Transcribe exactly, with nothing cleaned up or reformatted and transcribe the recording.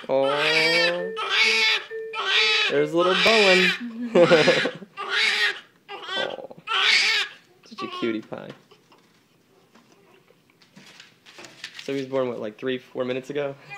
Oh, there's little Bowen. Oh, such a cutie pie. So he was born, what, like three, four minutes ago?